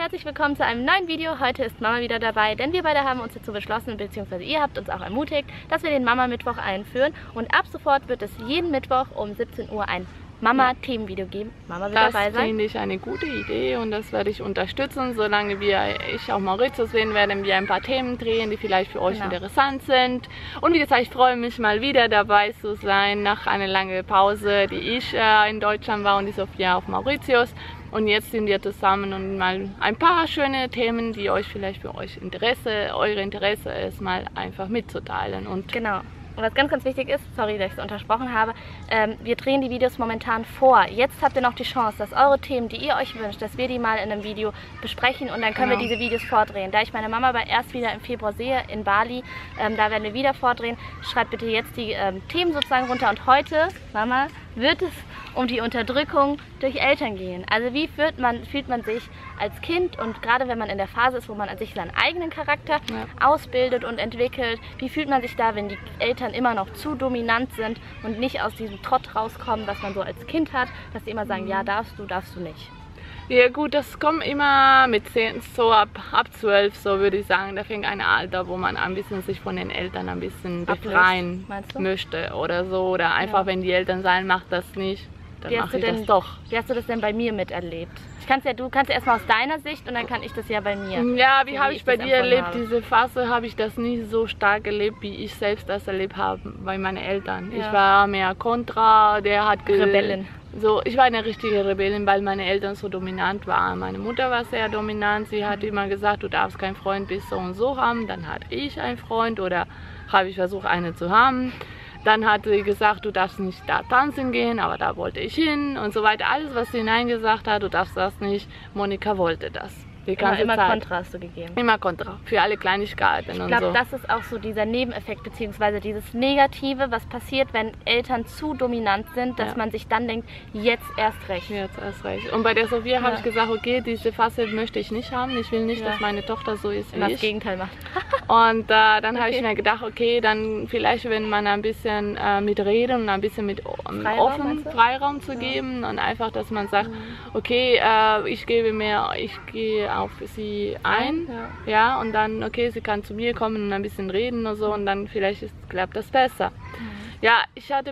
herzlich willkommen zu einem neuen Video. Heute ist Mama wieder dabei, denn wir beide haben uns dazu beschlossen, beziehungsweise ihr habt uns auch ermutigt, dass wir den Mama-Mittwoch einführen. Und ab sofort wird es jeden Mittwoch um 17 Uhr ein Mama-Themenvideo geben. Mama wird dabei sein. Das finde ich eine gute Idee und das werde ich unterstützen. Solange ich auch Mauritius bin, werden wir ein paar Themen drehen, die vielleicht für euch interessant sind. Und wie gesagt, ich freue mich mal wieder dabei zu sein, nach einer langen Pause, die ich in Deutschland war und die Sophia auf Mauritius. Und jetzt sind wir zusammen und mal ein paar schöne Themen, die euch vielleicht für euer Interesse ist, mal einfach mitzuteilen. Und genau. Und was ganz, ganz wichtig ist, sorry, dass ich es untersprochen habe, wir drehen die Videos momentan vor. Jetzt habt ihr noch die Chance, dass eure Themen, die ihr euch wünscht, dass wir die mal in einem Video besprechen und dann können wir diese Videos vordrehen. Da ich meine Mama aber erst wieder im Februar sehe, in Bali, da werden wir wieder vordrehen. Schreibt bitte jetzt die Themen sozusagen runter. Und heute, Mama, wird es um die Unterdrückung durch Eltern gehen. Also wie fühlt man sich als Kind und gerade wenn man in der Phase ist, wo man an sich seinen eigenen Charakter ausbildet und entwickelt, wie fühlt man sich da, wenn die Eltern immer noch zu dominant sind und nicht aus diesem Trott rauskommen, was man so als Kind hat, dass sie immer sagen, ja, darfst du nicht. Ja gut, das kommt immer mit 10, so ab 12, so würde ich sagen. Da fängt ein Alter, wo man ein bisschen sich von den Eltern ein bisschen befreien möchte oder so. Oder einfach, wenn die Eltern sagen, mach das nicht, dann mache ich das doch. Wie hast du das denn bei mir miterlebt? Du kannst ja erstmal aus deiner Sicht und dann kann ich das ja bei mir. Ja, wie habe ich bei dir erlebt? Diese Phase habe ich das nicht so stark erlebt, wie ich selbst das erlebt habe bei meinen Eltern. Ja. Ich war mehr Kontra, Rebellin. So, ich war eine richtige Rebellin, weil meine Eltern so dominant waren. Meine Mutter war sehr dominant. Sie hat immer gesagt, du darfst keinen Freund bis so und so haben. Dann hatte ich einen Freund oder habe ich versucht, einen zu haben. Dann hat sie gesagt, du darfst nicht da tanzen gehen, aber da wollte ich hin und so weiter. Alles, was sie Nein gesagt hat, du darfst das nicht. Monika wollte das. Immer Kontra hast du gegeben. Immer Kontra, für alle Kleinigkeiten und so. Ich glaube, das ist auch so dieser Nebeneffekt, beziehungsweise dieses Negative, was passiert, wenn Eltern zu dominant sind, dass man sich dann denkt, jetzt erst recht. Jetzt erst recht. Und bei der Sophia habe ich gesagt, okay, diese Phase möchte ich nicht haben. Ich will nicht, dass meine Tochter so ist wie ich. Das Gegenteil macht. Und dann habe ich mir gedacht, okay, dann vielleicht, wenn man ein bisschen mit reden und ein bisschen mit Freiraum zu geben und einfach, dass man sagt, okay, ich gehe auf sie ein, ja, und dann, okay, sie kann zu mir kommen und ein bisschen reden und so und dann vielleicht klappt das besser. Ja, ich hatte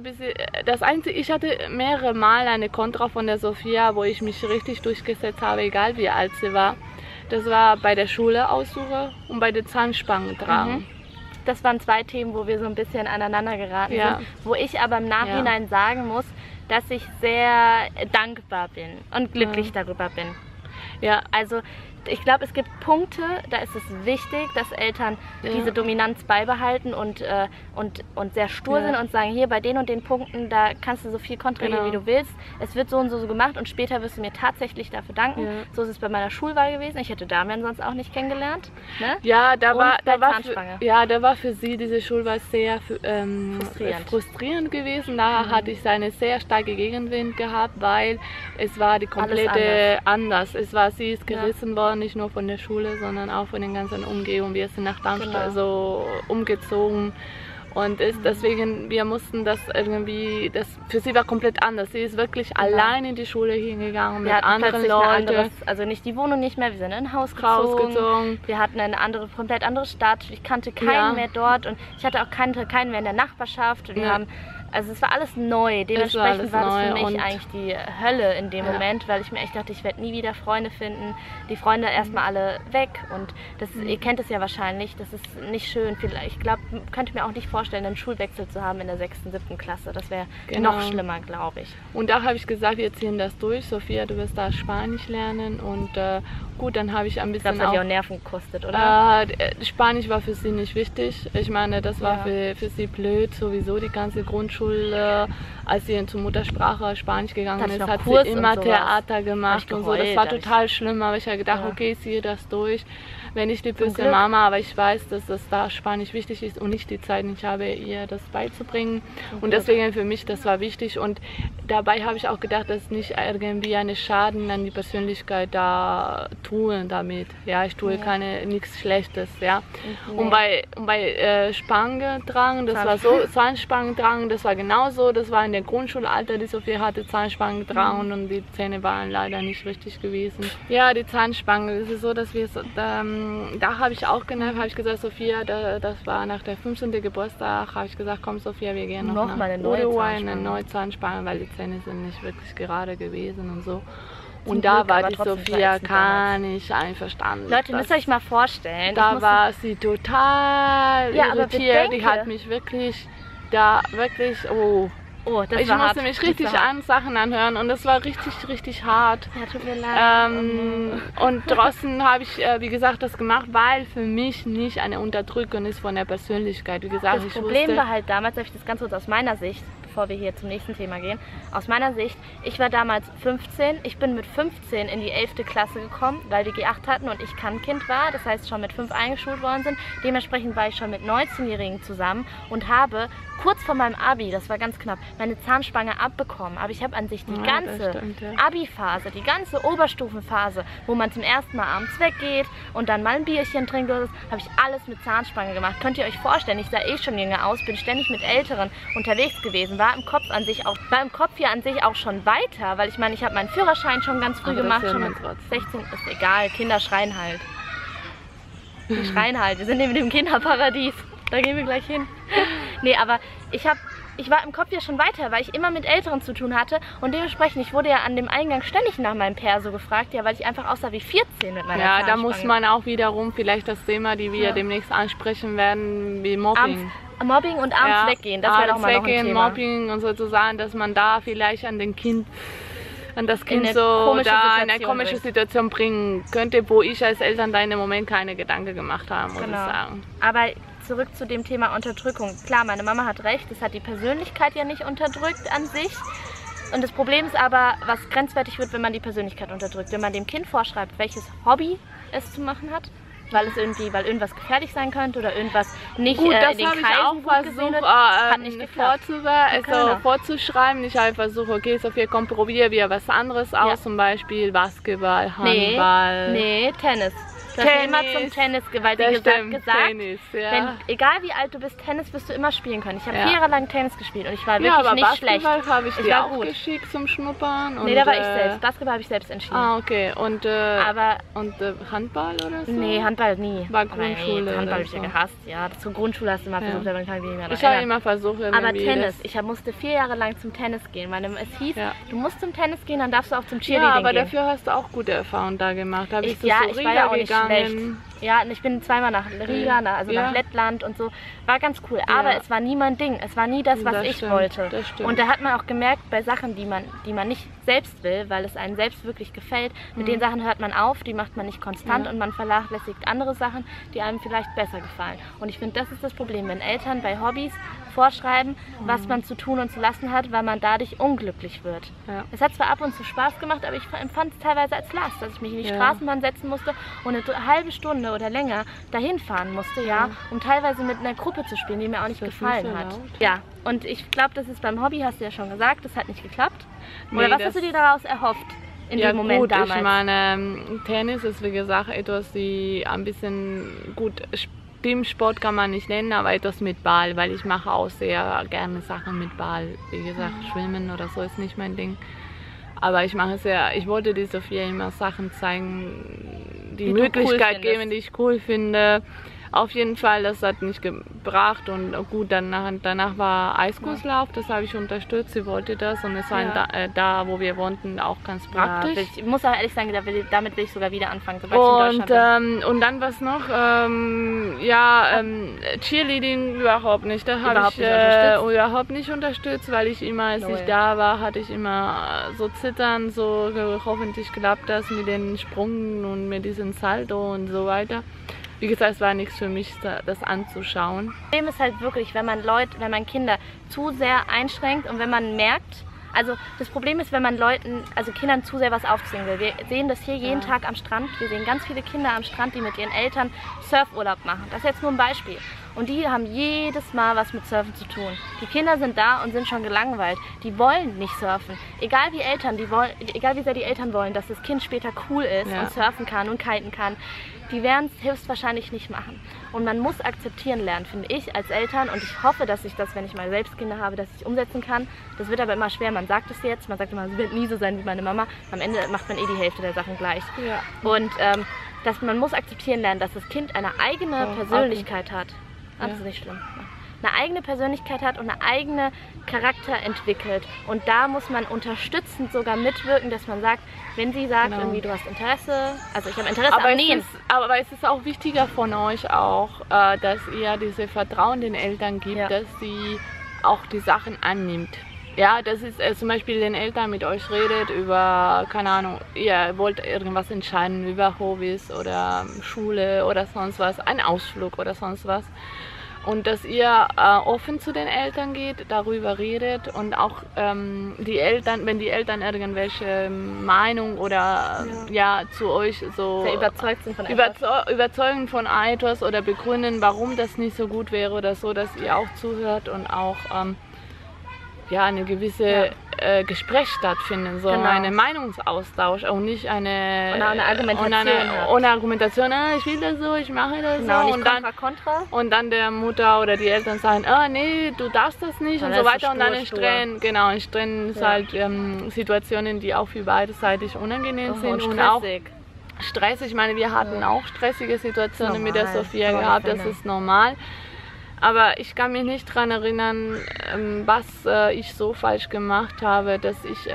mehrere Mal eine Kontra von der Sophia, wo ich mich richtig durchgesetzt habe, egal wie alt sie war. Das war bei der Schule aussuche und bei der Zahnspangen tragen. Das waren zwei Themen, wo wir so ein bisschen aneinander geraten sind, wo ich aber im Nachhinein sagen muss, dass ich sehr dankbar bin und glücklich darüber bin. Ja, also ich glaube, es gibt Punkte, da ist es wichtig, dass Eltern diese Dominanz beibehalten und sehr stur sind und sagen, hier bei den und den Punkten, da kannst du so viel kontrollieren, wie du willst. Es wird so und so gemacht und später wirst du mir tatsächlich dafür danken. So ist es bei meiner Schulwahl gewesen. Ich hätte Damian sonst auch nicht kennengelernt. Ne? Ja, da war für sie diese Schulwahl sehr frustrierend gewesen. Da hatte ich eine sehr starke Gegenwind gehabt, weil es war die komplette anders. Sie ist gerissen worden. Nicht nur von der Schule, sondern auch von den ganzen Umgebungen. Wir sind nach Darmstadt so umgezogen und deswegen, wir mussten das irgendwie, für sie war komplett anders. Sie ist wirklich allein in die Schule hingegangen mit anderen Leuten. Also nicht die Wohnung nicht mehr, wir sind in ein Haus gezogen. Wir hatten eine komplett andere Stadt. Ich kannte keinen mehr dort und ich hatte auch keinen mehr in der Nachbarschaft. Also es war alles neu, dementsprechend war das für mich eigentlich die Hölle in dem Moment, weil ich mir echt dachte, ich werde nie wieder Freunde finden. Die Freunde erstmal alle weg und ihr kennt es ja wahrscheinlich, das ist nicht schön. Ich glaube, könnte mir auch nicht vorstellen, einen Schulwechsel zu haben in der 6., 7. Klasse. Das wäre noch schlimmer, glaube ich. Und da habe ich gesagt, wir ziehen das durch. Sophia, du wirst da Spanisch lernen und gut, dann habe ich ein bisschen. Das hat ja auch Nerven gekostet, oder? Spanisch war für sie nicht wichtig. Ich meine, das war für sie blöd, sowieso die ganze Grundschule. Als sie zur Muttersprache Spanisch gegangen ist, hat sie immer Theater gemacht und so. Das war total schlimm, aber ich habe gedacht, okay, ich ziehe das durch. Wenn ich die böse Mama, aber ich weiß, dass das da Spanisch wichtig ist und nicht die Zeit nicht habe, ihr das beizubringen. Und deswegen für mich, das war wichtig. Und dabei habe ich auch gedacht, dass nicht irgendwie einen Schaden an die Persönlichkeit da tue damit. Ja, ich tue nichts Schlechtes, ja. Und bei Spangendrang, das war so, Zahnspangendrang, das das war genauso. Das war in der Grundschulalter, die Sophia hatte Zahnspangen dran und die Zähne waren leider nicht richtig gewesen. Ja, die Zahnspangen, es ist so, dass wir, da habe ich auch genervt, habe ich gesagt, Sophia, das war nach der 15. Geburtstag, habe ich gesagt, komm Sophia, wir gehen noch nach Uruguay, eine neue Zahnspange, weil die Zähne sind nicht wirklich gerade gewesen und so. Und da war die Sophia gar nicht einverstanden. Leute, müsst ihr euch mal vorstellen. Da war sie total irritiert. Die hat mich wirklich, ich musste mich richtig Sachen anhören und das war richtig hart. Ja, tut mir leid. Und trotzdem habe ich, wie gesagt, das gemacht, weil für mich nicht eine Unterdrückung ist von der Persönlichkeit. Wie gesagt, das Problem war halt damals, habe ich das ganz kurz aus meiner Sicht, bevor wir hier zum nächsten Thema gehen, aus meiner Sicht, ich war damals 15, ich bin mit 15 in die 11. Klasse gekommen, weil wir G8 hatten und ich Kannkind war, das heißt schon mit 5 eingeschult worden sind. Dementsprechend war ich schon mit 19-Jährigen zusammen und habe kurz vor meinem Abi, das war ganz knapp, meine Zahnspange abbekommen. Aber ich habe an sich die ganze Abi-Phase, die ganze Oberstufenphase, wo man zum ersten Mal abends weggeht und dann mal ein Bierchen trinkt oder so, habe ich alles mit Zahnspange gemacht. Könnt ihr euch vorstellen, ich sah eh schon jünger aus, bin ständig mit Älteren unterwegs gewesen, war im Kopf hier an sich auch schon weiter, weil ich meine, ich habe meinen Führerschein schon ganz früh gemacht, schon mit 16, ist egal, Kinder schreien halt. Die schreien halt, wir sind in dem Kinderparadies. Da gehen wir gleich hin. Nee, aber ich war im Kopf ja schon weiter, weil ich immer mit Älteren zu tun hatte und dementsprechend, ich wurde ja an dem Eingang ständig nach meinem Perso gefragt, ja, weil ich einfach aussah wie 14 mit meiner Zahnspange. Ja, da muss man auch wiederum vielleicht das Thema, die wir demnächst ansprechen werden, wie Mobbing. Mobbing und abends weggehen, das wäre doch mal noch ein Thema. Mobbing und sozusagen, dass man da vielleicht an das Kind so da in eine komische Situation bringen könnte, wo ich als Eltern da in dem Moment keine Gedanken gemacht habe, muss ich sagen. Aber zurück zu dem Thema Unterdrückung. Klar, meine Mama hat recht, das hat die Persönlichkeit ja nicht unterdrückt an sich. Und das Problem ist aber, was grenzwertig wird, wenn man die Persönlichkeit unterdrückt. Wenn man dem Kind vorschreibt, welches Hobby es zu machen hat, weil irgendwas gefährlich sein könnte oder irgendwas nicht in den Kreisen gut gesehen wird, hat nicht geklappt. Vorzuschreiben. Ich habe versucht, okay, Sophia, komm, probier wieder was anderes aus, zum Beispiel Basketball, Handball. Nee, Tennis. Du hast immer zum Tennis, weil die gesagt, Tennis, egal wie alt du bist, Tennis wirst du immer spielen können. Ich habe 4 Jahre lang Tennis gespielt und ich war wirklich nicht schlecht. Basketball habe ich dir auch geschickt zum Schnuppern. Nee, da war ich selbst. Basketball habe ich selbst entschieden. Ah, okay. Und Handball oder so? Nee, Handball nie. War Grundschule. Nee, Handball habe ich ja gehasst. Ja, zur Grundschule hast du mal versucht, aber kann ich mich nicht mehr Ich habe immer versucht, aber Tennis. Ich musste 4 Jahre lang zum Tennis gehen. Es hieß, du musst zum Tennis gehen, dann darfst du auch zum Cheerleading gehen. Ja, aber dafür hast du auch gute Erfahrungen da gemacht. Ich war ja auch nicht schlecht. Ja, und ich bin zweimal nach Riga, nach Lettland und so. War ganz cool, aber es war nie mein Ding. Es war nie das, was ich wollte. Und da hat man auch gemerkt, bei Sachen, die man nicht selbst will, weil es einem selbst wirklich gefällt, mit den Sachen hört man auf, die macht man nicht konstant und man vernachlässigt andere Sachen, die einem vielleicht besser gefallen. Und ich finde, das ist das Problem, wenn Eltern bei Hobbys vorschreiben, was man zu tun und zu lassen hat, weil man dadurch unglücklich wird. Ja. Es hat zwar ab und zu Spaß gemacht, aber ich empfand es teilweise als Last, dass ich mich in die Straßenbahn setzen musste und eine halbe Stunde oder länger dahin fahren musste, um teilweise mit einer Gruppe zu spielen, die mir auch nicht gefallen hat. Ja, und ich glaube, das ist beim Hobby, hast du ja schon gesagt, das hat nicht geklappt. Oder was hast du dir daraus erhofft? In dem Moment damals? Ich meine, Tennis ist wie gesagt etwas, die ein bisschen gut Teamsport kann man nicht nennen, aber etwas mit Ball, weil ich mache auch sehr gerne Sachen mit Ball. Wie gesagt, Schwimmen oder so ist nicht mein Ding. Aber ich wollte die Sophia immer Sachen zeigen, die Möglichkeit geben, die ich cool finde. Auf jeden Fall, das hat nicht gebracht und gut, danach war Eiskurslauf, das habe ich unterstützt, sie wollte das und es war da, wo wir wohnten, auch ganz praktisch. Ja, ich muss auch ehrlich sagen, damit will ich sogar wieder anfangen, sobald ich in Deutschland bin. Und dann was noch, Cheerleading überhaupt nicht, da habe ich überhaupt nicht unterstützt, weil ich immer, als ich da war, hatte ich immer so Zittern, so hoffentlich klappt das mit den Sprüngen und mit diesem Salto und so weiter. Wie gesagt, es war nichts für mich, das anzuschauen. Das Problem ist halt wirklich, wenn man Kinder zu sehr einschränkt und wenn man merkt, also das Problem ist, wenn man Kindern zu sehr was aufzwingen will. Wir sehen das hier jeden Tag am Strand. Wir sehen ganz viele Kinder am Strand, die mit ihren Eltern Surfurlaub machen. Das ist jetzt nur ein Beispiel. Und die haben jedes Mal was mit Surfen zu tun. Die Kinder sind da und sind schon gelangweilt. Die wollen nicht surfen. Egal wie sehr die Eltern wollen, dass das Kind später cool ist und surfen kann und kiten kann, die werden es höchstwahrscheinlich nicht machen. Und man muss akzeptieren lernen, finde ich, als Eltern. Und ich hoffe, dass ich das, wenn ich mal selbst Kinder habe, dass ich umsetzen kann. Das wird aber immer schwer. Man sagt es jetzt, man sagt immer, sie wird nie so sein wie meine Mama. Am Ende macht man die Hälfte der Sachen gleich. Ja. Und dass man muss akzeptieren lernen, dass das Kind eine eigene Persönlichkeit hat. Das ist nicht schlimm. Eine eigene Persönlichkeit hat und eine eigene Charakter entwickelt. Und da muss man unterstützend sogar mitwirken, dass man sagt, wenn sie sagt, irgendwie du hast Interesse, also ich habe Interesse am Nähen. Aber es ist auch wichtiger von euch auch, dass ihr diese Vertrauen den Eltern gibt, dass sie auch die Sachen annimmt. Ja, das ist zum Beispiel den Eltern mit euch redet über, keine Ahnung, ihr wollt irgendwas entscheiden über Hobbys oder Schule oder sonst was, einen Ausflug oder sonst was. Und dass ihr offen zu den Eltern geht, darüber redet und auch die Eltern, wenn die Eltern irgendwelche Meinung oder zu euch so sehr überzeugt sind von überzeugen von etwas oder begründen, warum das nicht so gut wäre oder so, dass ihr auch zuhört und auch eine gewisse Gespräch stattfinden, so einen Meinungsaustausch, auch nicht eine Argumentation, ich will das so, ich mache das so und dann der Mutter oder die Eltern sagen, nee, du darfst das nicht und so weiter und dann entstehen halt Situationen, die auch für beiderseitig unangenehm sind und auch stressig. Ich meine, wir hatten auch stressige Situationen mit der Sophia gehabt, das ist normal. Aber ich kann mich nicht daran erinnern, was ich so falsch gemacht habe, dass ich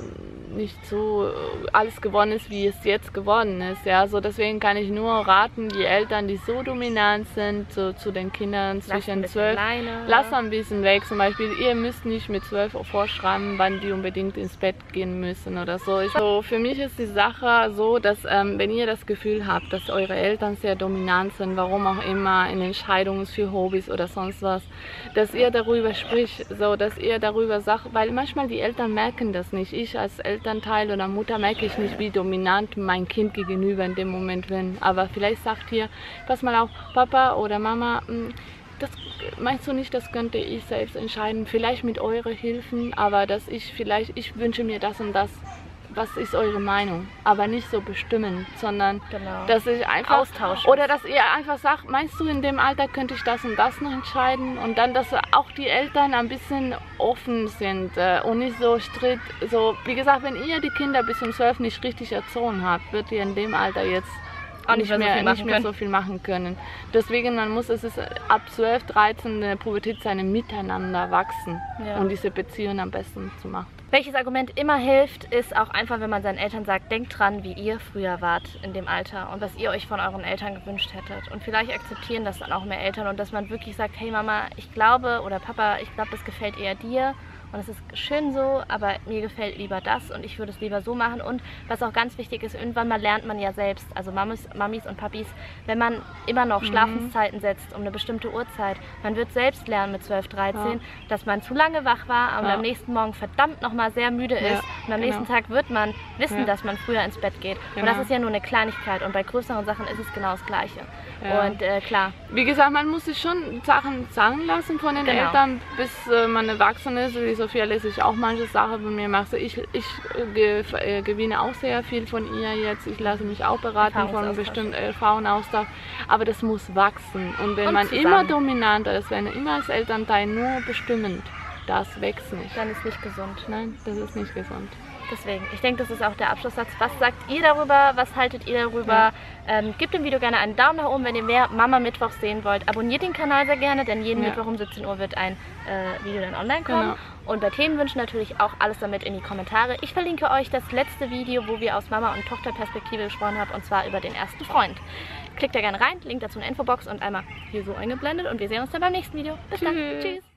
nicht so alles geworden ist, wie es jetzt geworden ist. Ja? So deswegen kann ich nur raten, die Eltern, die so dominant sind, so zu den Kindern zwischen 12, lasst ein bisschen weg. Zum Beispiel, ihr müsst nicht mit 12 Uhr vorschreiben, wann die unbedingt ins Bett gehen müssen oder so. Für mich ist die Sache so, dass wenn ihr das Gefühl habt, dass eure Eltern sehr dominant sind, warum auch immer, in Entscheidungen für Hobbys oder sonst was, dass ihr darüber spricht, so dass ihr darüber sagt, weil manchmal die Eltern merken das nicht. Ich als Elternteil oder Mutter merke ich nicht, wie dominant mein Kind gegenüber in dem Moment bin. Aber vielleicht sagt ihr, pass mal auf, Papa oder Mama, das meinst du nicht, das könnte ich selbst entscheiden, vielleicht mit eurer Hilfe, aber dass ich wünsche mir das und das. Was ist eure Meinung? Aber nicht so bestimmen, sondern dass ich einfach austauschen. Oder dass ihr einfach sagt, meinst du, in dem Alter könnte ich das und das noch entscheiden? Und dann, dass auch die Eltern ein bisschen offen sind und nicht so strikt. So, wie gesagt, wenn ihr die Kinder bis um 12 nicht richtig erzogen habt, wird ihr in dem Alter jetzt auch nicht mehr so viel machen können. Deswegen, es ist ab 12, 13 in der Pubertät seine Miteinander wachsen und diese Beziehung am besten zu machen. Welches Argument immer hilft, ist auch einfach, wenn man seinen Eltern sagt, denkt dran, wie ihr früher wart in dem Alter und was ihr euch von euren Eltern gewünscht hättet. Und vielleicht akzeptieren das dann auch mehr Eltern und dass man wirklich sagt, hey Mama, ich glaube, oder Papa, ich glaube, das gefällt eher dir. Und es ist schön so, aber mir gefällt lieber das und ich würde es lieber so machen. Und was auch ganz wichtig ist, irgendwann mal lernt man ja selbst, also Mamis und Papis, wenn man immer noch Schlafenszeiten setzt um eine bestimmte Uhrzeit, man wird selbst lernen mit 12, 13, dass man zu lange wach war und am nächsten Morgen verdammt nochmal sehr müde ist. Und am nächsten Tag wird man wissen, dass man früher ins Bett geht. Und das ist ja nur eine Kleinigkeit und bei größeren Sachen ist es genau das Gleiche. Und klar. Wie gesagt, man muss sich schon Sachen sagen lassen von den Eltern, bis man erwachsen ist. Wie Sophia lässt sich auch manche Sachen von mir machen. Ich gewinne auch sehr viel von ihr jetzt. Ich lasse mich auch beraten von bestimmten Frauenaustausch. Aber das muss wachsen. Und wenn man immer dominanter ist, wenn immer als Elternteil nur bestimmend, das wächst nicht. Dann ist nicht gesund. Nein, das ist nicht gesund. Deswegen, ich denke, das ist auch der Abschlusssatz. Was sagt ihr darüber? Was haltet ihr darüber? Gebt dem Video gerne einen Daumen nach oben, wenn ihr mehr Mama Mittwochs sehen wollt. Abonniert den Kanal sehr gerne, denn jeden Mittwoch um 17 Uhr wird ein Video dann online kommen. Und bei Themenwünschen natürlich auch alles damit in die Kommentare. Ich verlinke euch das letzte Video, wo wir aus Mama- und Tochterperspektive gesprochen haben, und zwar über den ersten Freund. Klickt da gerne rein, Link dazu in der Infobox und einmal hier so eingeblendet. Und wir sehen uns dann beim nächsten Video. Bis dann. Tschüss.